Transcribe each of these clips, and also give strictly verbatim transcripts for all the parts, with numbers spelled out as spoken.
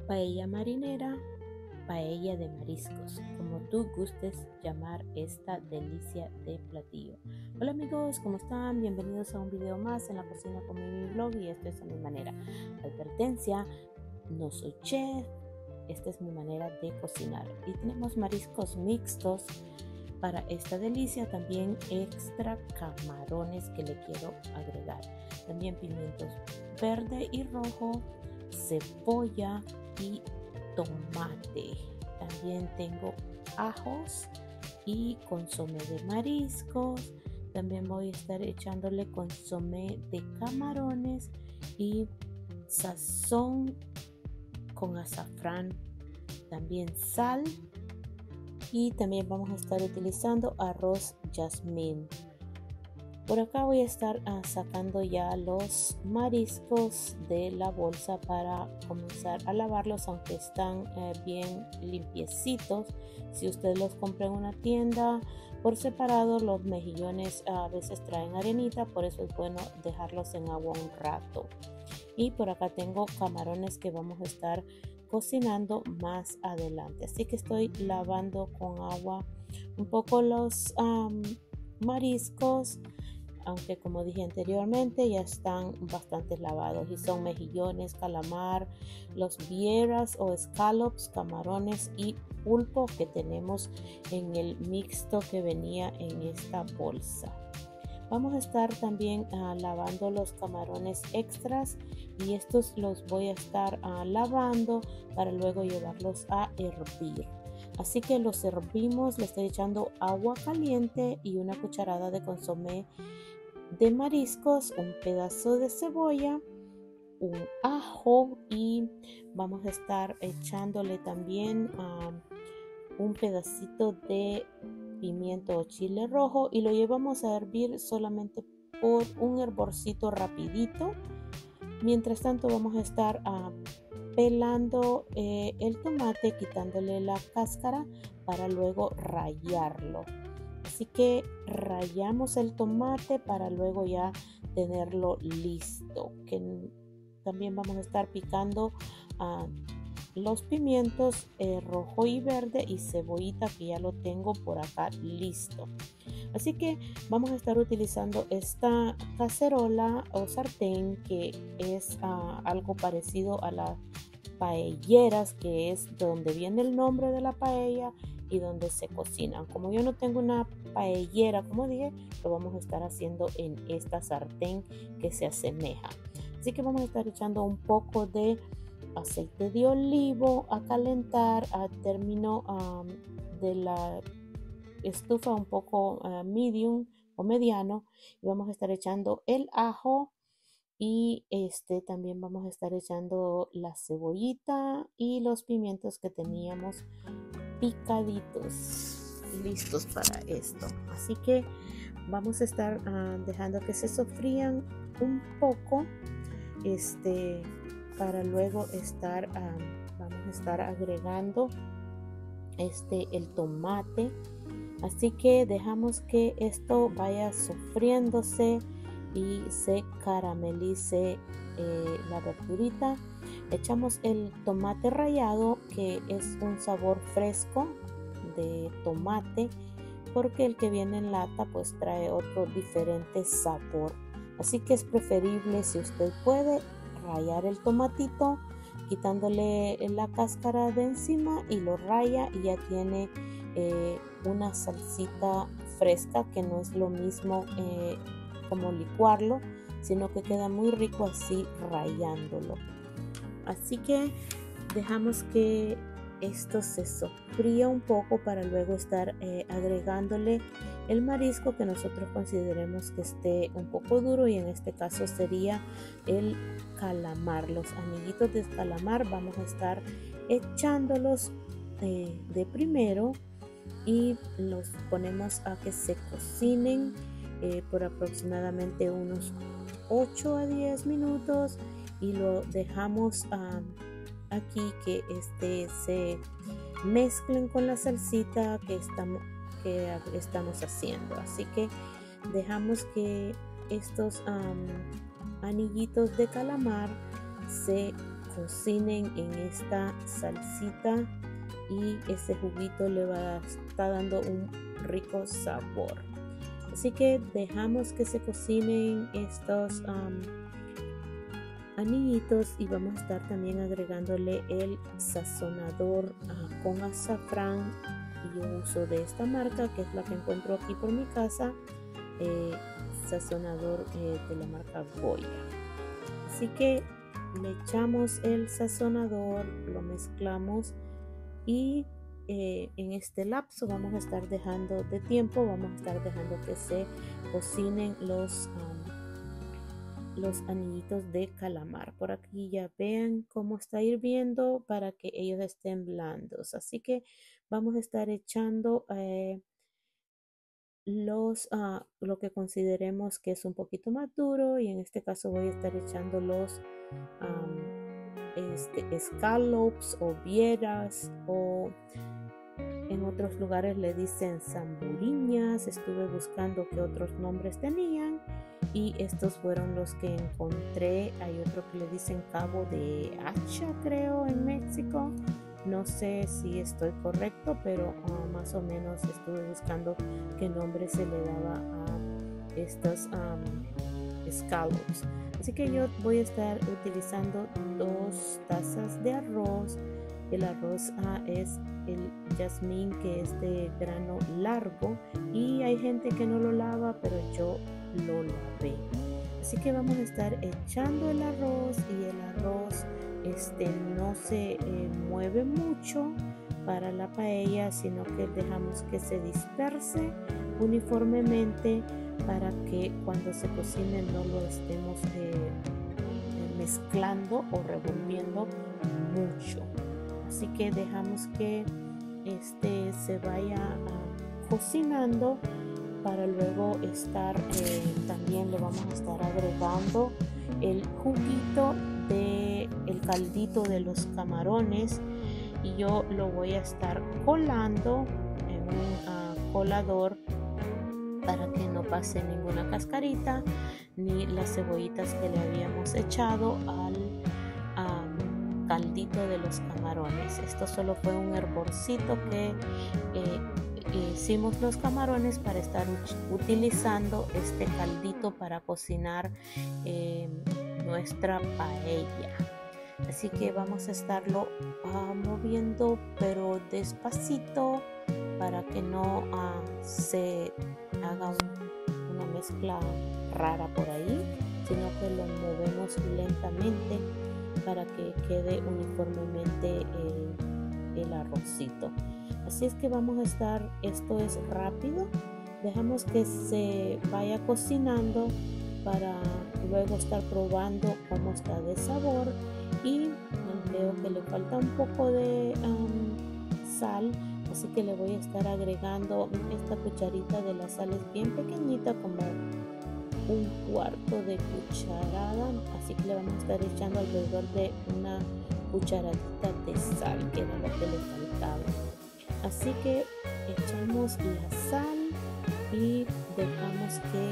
paella marinera, paella de mariscos, como tú gustes llamar esta delicia de platillo. Hola amigos, ¿cómo están? Bienvenidos a un video más en la cocina con mi blog y esto es a mi manera. Advertencia, no soy chef, esta es mi manera de cocinar. Y tenemos mariscos mixtos para esta delicia, también extra camarones que le quiero agregar. También pimientos verde y rojo, cebolla y tomate. También tengo ajos y consomé de mariscos. También voy a estar echándole consomé de camarones y sazón con azafrán, también sal, y también vamos a estar utilizando arroz jazmín. Por acá voy a estar uh, sacando ya los mariscos de la bolsa para comenzar a lavarlos, aunque están uh, bien limpiecitos. Si usted los compra en una tienda por separado, los mejillones uh, a veces traen arenita, por eso es bueno dejarlos en agua un rato. Y por acá tengo camarones que vamos a estar cocinando más adelante, así que estoy lavando con agua un poco los um, mariscos, aunque como dije anteriormente ya están bastante lavados, y son mejillones, calamar, los vieras o scallops, camarones y pulpo que tenemos en el mixto que venía en esta bolsa. Vamos a estar también uh, lavando los camarones extras, y estos los voy a estar uh, lavando para luego llevarlos a hervir. Así que los hervimos, le estoy echando agua caliente y una cucharada de consomé de mariscos, un pedazo de cebolla, un ajo, y vamos a estar echándole también uh, un pedacito de pimiento o chile rojo, y lo llevamos a hervir solamente por un hervorcito rapidito. Mientras tanto vamos a estar uh, pelando eh, el tomate, quitándole la cáscara para luego rallarlo. Así que rallamos el tomate para luego ya tenerlo listo. Que también vamos a estar picando uh, los pimientos eh, rojo y verde, y cebollita que ya lo tengo por acá listo. Así que vamos a estar utilizando esta cacerola o sartén que es uh, algo parecido a las paelleras, que es donde viene el nombre de la paella y donde se cocinan. Como yo no tengo una paellera, como dije, lo vamos a estar haciendo en esta sartén que se asemeja. Así que vamos a estar echando un poco de aceite de olivo a calentar a término um, de la estufa un poco uh, medium o mediano, y vamos a estar echando el ajo, y este también vamos a estar echando la cebollita y los pimientos que teníamos picaditos listos para esto. Así que vamos a estar uh, dejando que se sofrían un poco este para luego estar um, vamos a estar agregando este el tomate. Así que dejamos que esto vaya sofriéndose y se caramelice eh, la verdurita. Echamos el tomate rallado, que es un sabor fresco de tomate, porque el que viene en lata pues trae otro diferente sabor. Así que es preferible, si usted puede, rallar el tomatito quitándole la cáscara de encima, y lo raya y ya tiene eh, una salsita fresca, que no es lo mismo eh, como licuarlo, sino que queda muy rico así rallándolo. Así que dejamos que esto se sofría un poco para luego estar eh, agregándole el marisco que nosotros consideremos que esté un poco duro, y en este caso sería el calamar. Los amiguitos de calamar vamos a estar echándolos eh, de primero, y los ponemos a que se cocinen eh, por aproximadamente unos ocho a diez minutos, y lo dejamos um, aquí que este se mezclen con la salsita que estamos, que estamos haciendo. Así que dejamos que estos um, anillitos de calamar se cocinen en esta salsita y ese juguito le va a estar dando un rico sabor. Así que dejamos que se cocinen estos um, anillitos y vamos a estar también agregándole el sazonador uh, con azafrán. Y yo uso de esta marca, que es la que encuentro aquí por mi casa, eh, sazonador eh, de la marca Goya. Así que le echamos el sazonador, lo mezclamos y eh, en este lapso vamos a estar dejando de tiempo, vamos a estar dejando que se cocinen los, um, los anillitos de calamar. Por aquí ya vean cómo está hirviendo para que ellos estén blandos. Así que vamos a estar echando eh, los uh, lo que consideremos que es un poquito más duro, y en este caso voy a estar echando los um, este, scallops o vieras, o en otros lugares le dicen zamburiñas. Estuve buscando qué otros nombres tenían y estos fueron los que encontré. Hay otro que le dicen cabo de hacha, creo, en México. No sé si estoy correcto, pero uh, más o menos estuve buscando qué nombre se le daba a estos um, scallops. Así que yo voy a estar utilizando dos tazas de arroz. El arroz uh, es el jazmín, que es de grano largo, y hay gente que no lo lava, pero yo lo lavé. Así que vamos a estar echando el arroz, y el arroz este, no se eh, mueve mucho para la paella, sino que dejamos que se disperse uniformemente para que cuando se cocine no lo estemos eh, mezclando o revolviendo mucho. Así que dejamos que este se vaya uh, cocinando para luego estar eh, también le vamos a estar agregando el juguito de el caldito de los camarones, y yo lo voy a estar colando en un uh, colador para que no pase ninguna cascarita ni las cebollitas que le habíamos echado al um, caldito de los camarones. Esto solo fue un hervorcito que eh, hicimos los camarones para estar utilizando este caldito para cocinar eh, nuestra paella. Así que vamos a estarlo uh, moviendo, pero despacito, para que no uh, se haga un, una mezcla rara por ahí, sino que lo movemos lentamente para que quede uniformemente el, el arrocito. Así es que vamos a estar, esto es rápido, dejamos que se vaya cocinando para luego estar probando cómo está de sabor. Y veo que le falta un poco de um, sal, así que le voy a estar agregando esta cucharita de la sal, es bien pequeñita, como un cuarto de cucharada, así que le vamos a estar echando alrededor de una cucharadita de sal, que era lo que le faltaba. Así que echamos la sal y dejamos que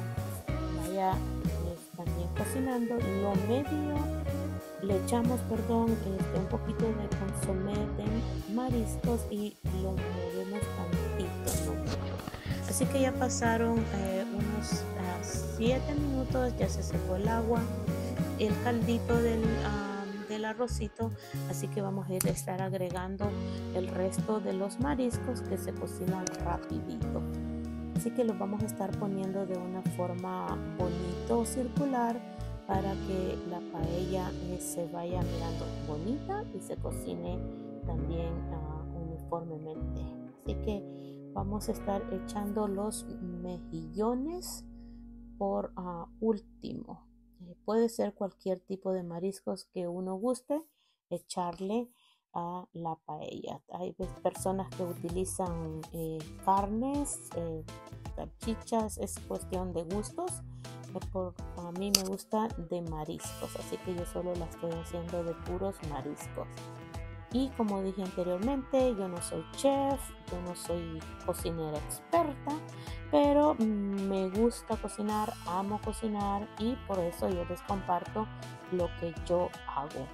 uh, vaya eh, también cocinando. Lo medio le echamos, perdón, este, un poquito de consomé de mariscos y lo movemos tantito, ¿no? Así que ya pasaron eh, unos siete uh, minutos, ya se secó el agua, el caldito del, um, del arrocito, así que vamos a ir a estar agregando el resto de los mariscos que se cocinan rapidito. Así que los vamos a estar poniendo de una forma bonito, circular, para que la paella eh, se vaya mirando bonita y se cocine también uh, uniformemente. Así que vamos a estar echando los mejillones por uh, último. Eh, puede ser cualquier tipo de mariscos que uno guste echarle a la paella. Hay personas que utilizan eh, carnes, eh, salchichas, es cuestión de gustos. Por, a mí me gusta de mariscos, así que yo solo la estoy haciendo de puros mariscos. Y como dije anteriormente, yo no soy chef, yo no soy cocinera experta, pero me gusta cocinar, amo cocinar, y por eso yo les comparto lo que yo hago.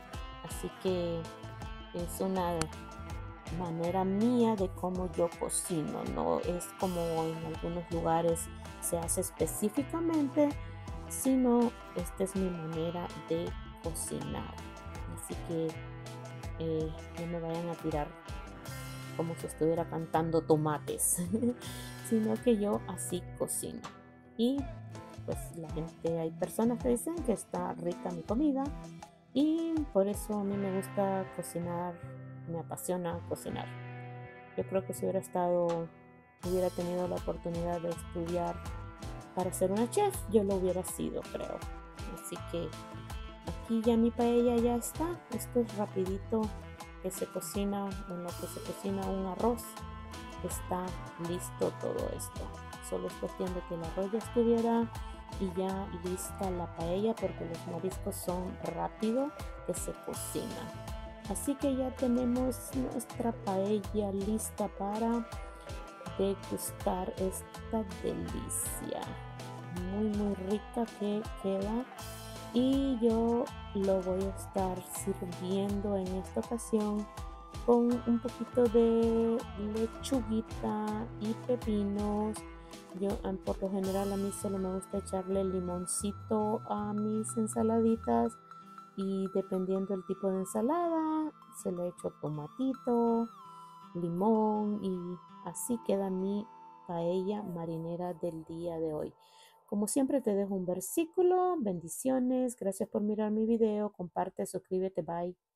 Así que es una manera mía de cómo yo cocino, no es como en algunos lugares se hace específicamente, sino esta es mi manera de cocinar. Así que eh, no me vayan a tirar como si estuviera cantando tomates, sino que yo así cocino. Y pues la gente, hay personas que dicen que está rica mi comida y por eso a mí me gusta cocinar, me apasiona cocinar. Yo creo que si hubiera estado, hubiera tenido la oportunidad de estudiar para ser una chef, yo lo hubiera sido, creo. Así que aquí ya mi paella ya está. Esto es rapidito que se cocina, en lo que se cocina un arroz. Está listo todo esto. Solo es cuestión de que el arroz ya estuviera y ya lista la paella, porque los mariscos son rápido que se cocinan. Así que ya tenemos nuestra paella lista para degustar esta delicia. Muy muy rica que queda. Y yo lo voy a estar sirviendo en esta ocasión con un poquito de lechuguita y pepinos. Yo por lo general a mí solo me gusta echarle limoncito a mis ensaladitas, y dependiendo del tipo de ensalada se le echo tomatito, limón, y así queda mi paella marinera del día de hoy. Como siempre te dejo un versículo. Bendiciones, gracias por mirar mi video, comparte, suscríbete, bye.